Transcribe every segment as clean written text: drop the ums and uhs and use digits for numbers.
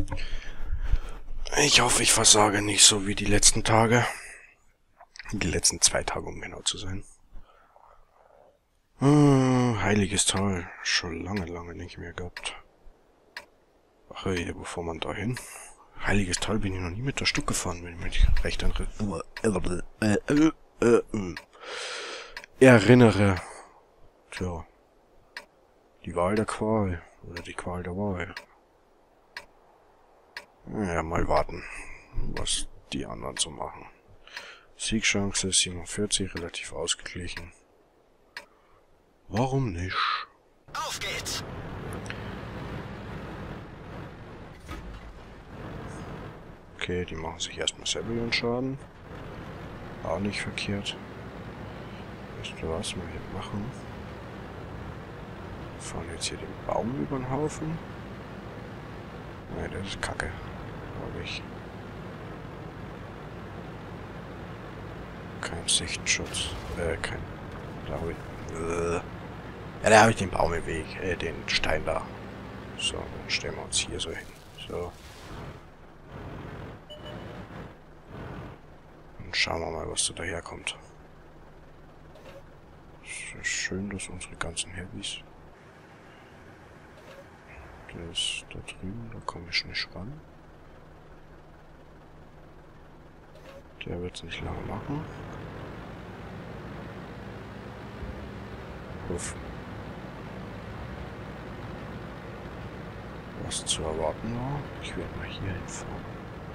Ich hoffe, ich versage nicht so wie die letzten Tage. Die letzten 2 Tage, um genau zu sein. Heiliges Tal. Schon lange nicht mehr gehabt. Ach je, wo fuhr man da hin? Heiliges Tal bin ich noch nie mit der Stück gefahren, wenn ich mich recht erinnere. Tja. Die Wahl der Qual. Oder die Qual der Wahl. Ja, mal warten, was die anderen so machen. Siegchance 47, relativ ausgeglichen. Warum nicht? Auf geht's! Okay, die machen sich erstmal selber ihren Schaden. Auch nicht verkehrt. Weißt du was wir hier machen? Wir fahren jetzt hier den Baum über den Haufen. Ne, das ist Kacke. Glaube ich. Kein Sichtschutz. Kein... Da habe ich... Ja, da habe ich den Baum im Weg. Den Stein da. So, dann stellen wir uns hier so hin. So. Und schauen wir mal, was da daherkommt. Es ist schön, dass unsere ganzen Heavys... Der ist da drüben, da komme ich nicht ran. Der wird es nicht lange machen. Uff. Was zu erwarten war. Ich werde mal hier hinfahren.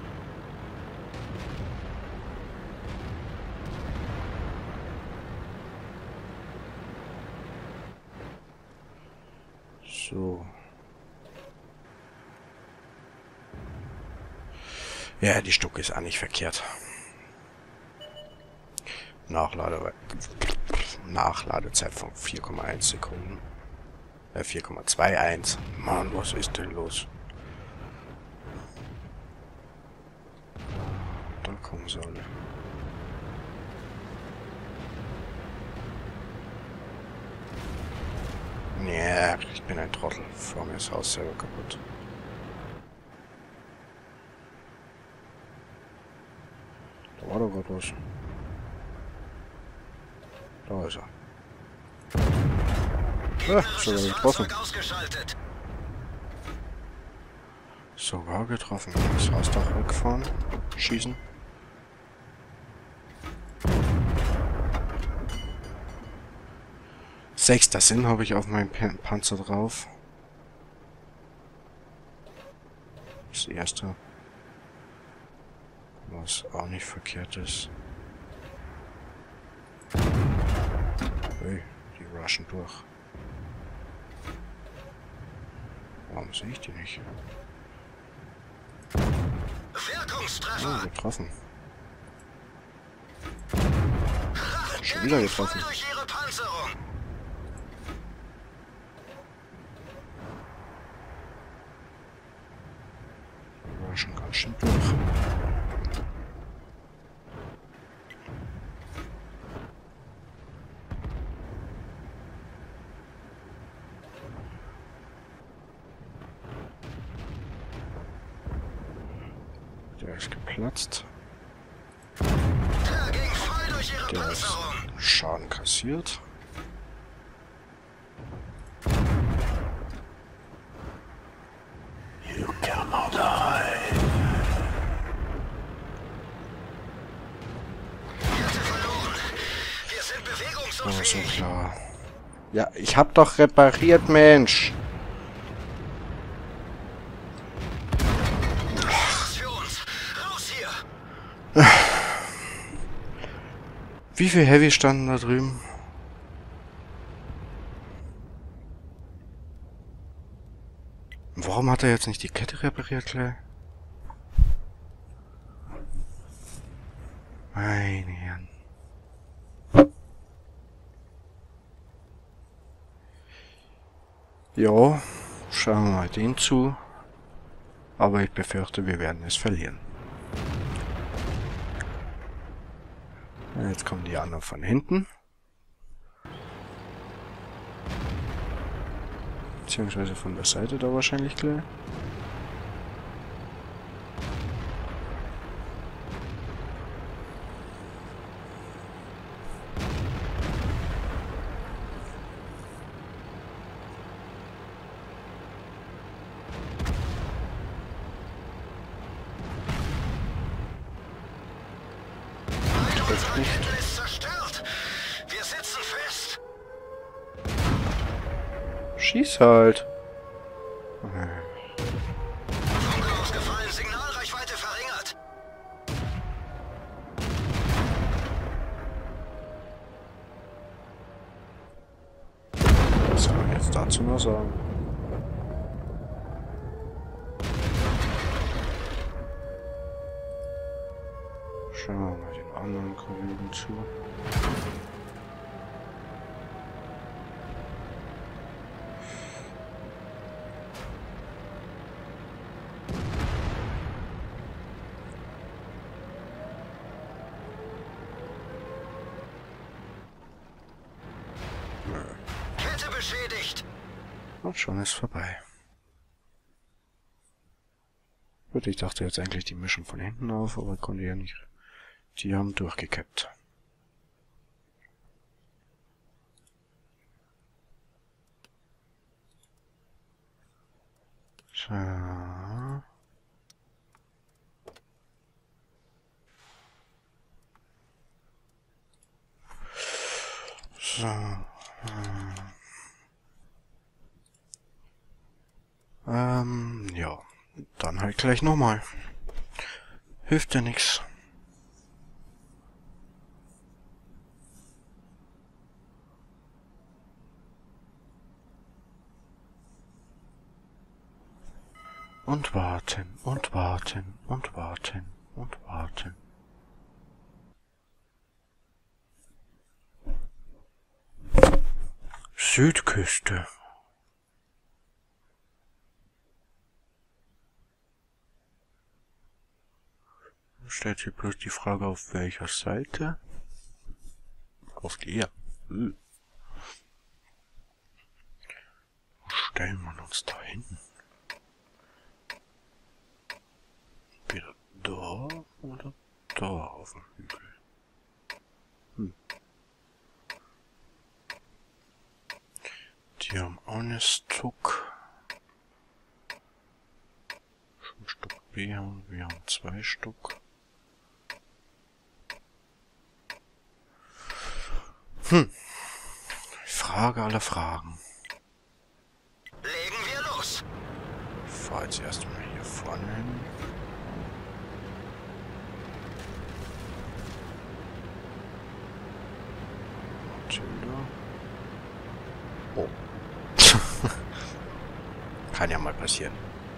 So. Ja, die Stucke ist auch nicht verkehrt. Nachladezeit von 4,1 Sekunden. 4,21. Mann, was ist denn los? Da kommen sie alle. Ja, ich bin ein Trottel. Vor mir ist das Haus selber kaputt. Da war doch gerade was. Da ist er. Sogar getroffen. Sogar getroffen. Das heißt doch wegfahren. Schießen. Sechster Sinn habe ich auf meinem Panzer drauf. Das erste. Was auch nicht verkehrt ist. Hey, die rushen durch. Warum sehe ich die nicht? Oh, getroffen. Schon wieder getroffen. Die rushen ganz schön durch. Der ist geplatzt. Der ist Schaden kassiert. You cannot die. Oh, so klar. Ja, ich hab doch repariert, Mensch. Wie viel Heavy standen da drüben? Warum hat er jetzt nicht die Kette repariert, gleich? Meine Herren. Ja, schauen wir mal den zu. Aber ich befürchte, wir werden es verlieren. Jetzt kommen die anderen von hinten. Beziehungsweise von der Seite da wahrscheinlich gleich. trifft nicht. Ist zerstört. Wir sitzen fest. Schieß halt. Funke ausgefallen. Signalreichweite verringert. Was kann man jetzt dazu noch sagen? Schauen wir mal den anderen Kollegen zu. Kette beschädigt. Und schon ist vorbei. Gut, ich dachte jetzt eigentlich, die mischen von hinten auf, aber konnte ja nicht. Die haben durchgekippt. So. So. Ja. Dann halt gleich nochmal. Hilft ja nix. Und warten, und warten, und warten, und warten. Südküste. Stellt sich bloß die Frage, auf welcher Seite? Auf der. Wo stellen wir uns da hin? Wieder da oder da auf dem Hügel? Die haben auch eine Stuck. Schon Stück B haben wir haben 2 Stück. Frage aller Fragen. Legen wir los. Ich fahre jetzt erstmal hier vorne hin. Matilda. Oh. Kann ja mal passieren.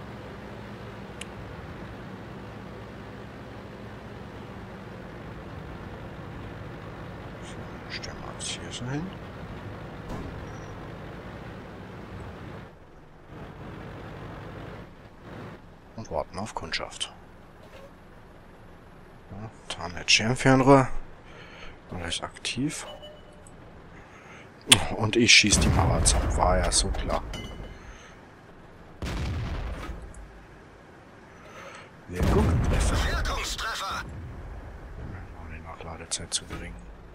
So, stellen wir uns hier so hin. Und warten auf Kundschaft. Ja, Tarnet-Schirmfernrohr. Er ist aktiv. Und ich schieße die Mauer zusammen. War ja so klar. Wirkungstreffer. Wirkungstreffer. Die Nachladezeit zu gering.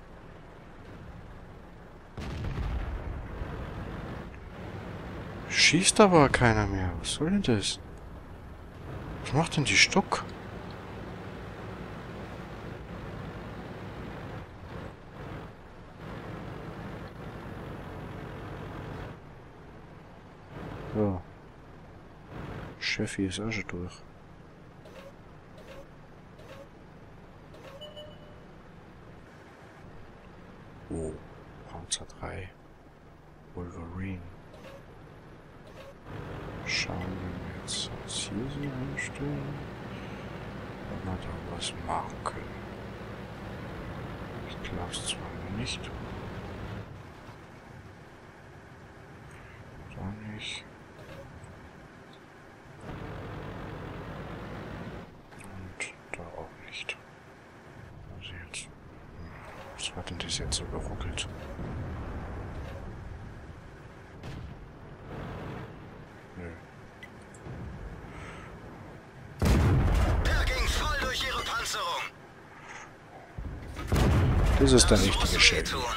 Schießt aber keiner mehr. Was soll denn das? Was macht denn die Stuck? So. Chefi ist auch schon durch. Oh, Panzer 3. Wolverine. Schauen, wenn wir jetzt das hier so einstellen, ob wir da was machen können. Ich glaube es zwar nicht. Da nicht. Und da auch nicht. Also jetzt. Was hat denn das jetzt so geruckelt? Nö. Der ging voll durch ihre Panzerung. Das ist der Das richtige muss Shelby. wehtun.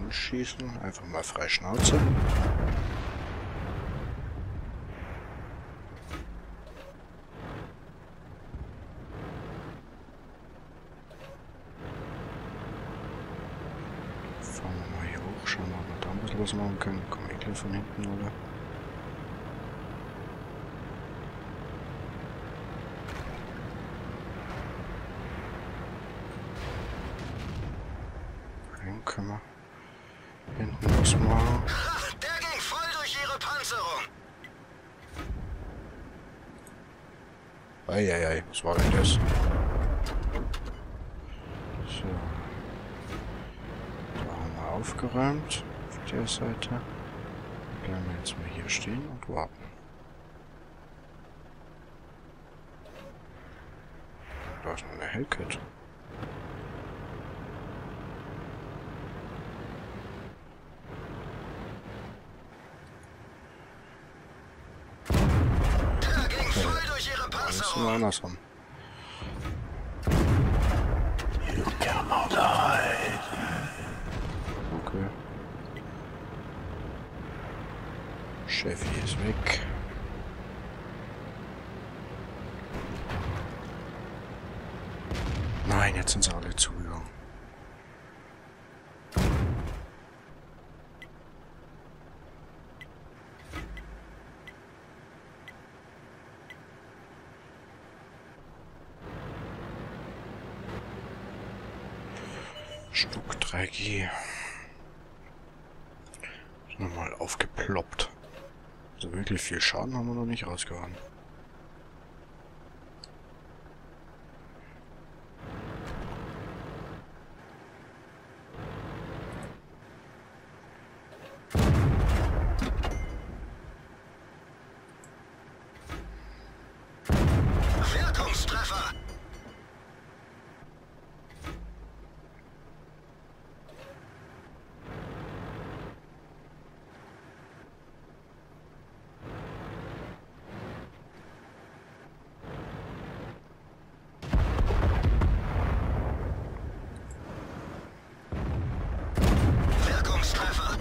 anschießen. Einfach mal frei Schnauze. Fahren wir mal hier hoch, schauen wir, ob wir da ein bisschen was machen können. Kommen eh gleich von hinten, oder? Dann können wir hinten was machen. Ha, der ging voll durch ihre Panzerung. Eieiei, was war denn das? So. Da haben wir aufgeräumt. Auf der Seite. Bleiben wir jetzt mal hier stehen und warten. Da ist noch eine Hellkit. Der ging voll durch ihre Das ist Panzerung. nur andersrum. Okay. Cheffi ist weg. Nein, jetzt sind sie alle zugegangen. Stuck 3G. Ist nochmal aufgeploppt. Also wirklich viel Schaden haben wir noch nicht rausgehauen. Wirkungstreffer. Wirkungstreffer.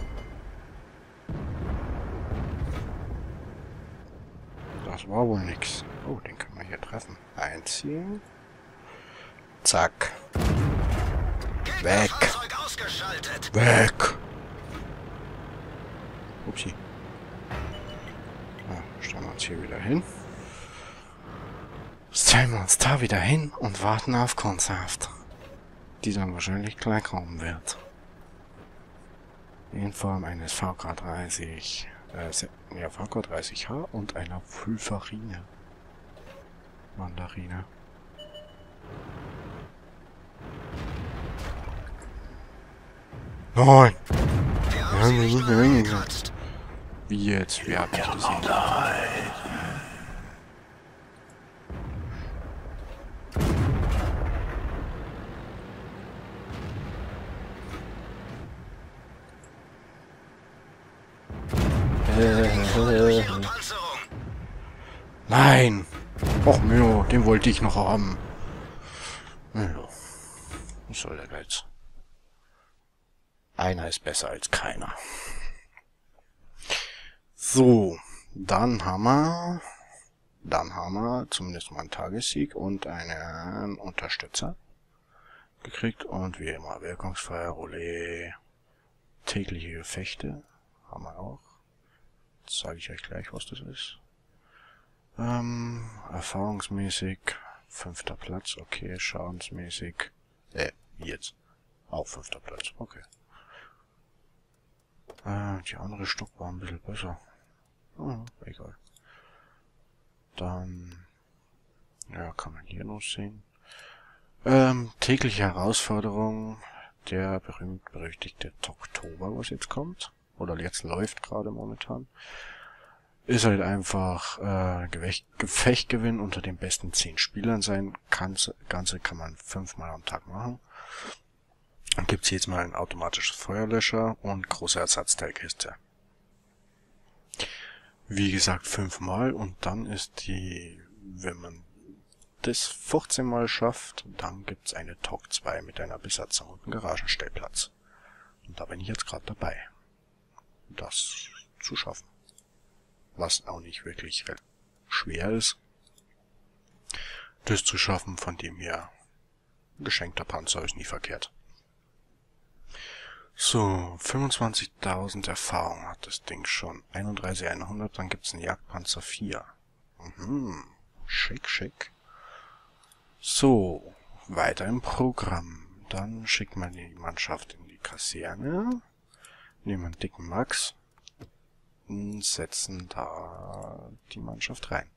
Das war wohl nix. Oh, den können wir hier treffen. Einziehen. Zack. Weg. Gegnerfahrzeug ausgeschaltet. Weg. Upsi. Stellen wir uns hier wieder hin. Stellen wir uns da wieder hin und warten auf Konzert. Die dann wahrscheinlich gleich kommen wird. In Form eines VK30, VK30H und einer Pulverine. Mandarine. Nein! Wir haben sie nicht mehr angekratzt. Wie jetzt? Wie hab ich gesehen? Voll durch ihre Panzerung. Nein! Och Mio, den wollte ich noch haben. Ja. Was soll der Geiz? Einer ist besser als keiner. So, dann haben wir zumindest mal einen Tagessieg und einen Unterstützer gekriegt. Und wie immer, wirkungsfreier Relais, tägliche Gefechte haben wir auch. Jetzt sage ich euch gleich, was das ist. Erfahrungsmäßig 5. Platz, okay, schadensmäßig, jetzt auch 5. Platz, okay. Die andere Stock war ein bisschen besser. Egal. Dann, ja, kann man hier noch sehen. Tägliche Herausforderung, der berühmt-berüchtigte Oktober, was jetzt kommt. Oder jetzt läuft gerade momentan. Ist halt einfach Gefecht gewinnen unter den besten 10 Spielern sein. Ganze kann man 5-mal am Tag machen. Dann gibt's jetzt mal ein automatisches Feuerlöscher und große Ersatzteilkiste. Wie gesagt 5-mal und dann ist wenn man das 15-mal schafft, dann gibt's eine TOC 2 mit einer Besatzung und einem Garagenstellplatz. Und da bin ich jetzt gerade dabei, das zu schaffen. Was auch nicht wirklich schwer ist, das zu schaffen, von dem her geschenkter Panzer ist nie verkehrt. So, 25.000 Erfahrung hat das Ding schon. 31.100, dann gibt's einen Jagdpanzer 4. Schick, schick. So, weiter im Programm. Dann schicken wir die Mannschaft in die Kaserne. Nehmen einen dicken Max. Und setzen da die Mannschaft rein.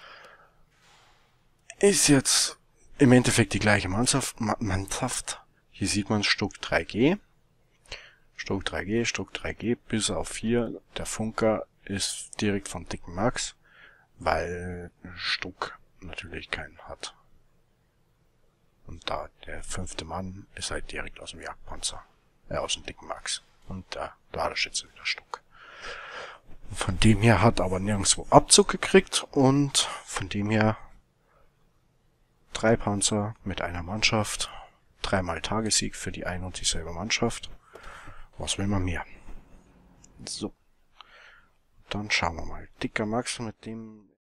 Ist jetzt im Endeffekt die gleiche Mannschaft. Hier sieht man Stuck 3G. Stuck 3G, bis auf 4. Der Funker ist direkt vom dicken Max, weil Stuck natürlich keinen hat. Und da der 5. Mann ist halt direkt aus dem Jagdpanzer, aus dem dicken Max. Und da hat der Schütze wieder Stuck. Von dem her hat aber nirgendwo Abzug gekriegt und von dem her 3 Panzer mit einer Mannschaft, 3-mal Tagessieg für die ein und dieselbe Mannschaft. Was will man mehr? So. Dann schauen wir mal. Dicker Max mit dem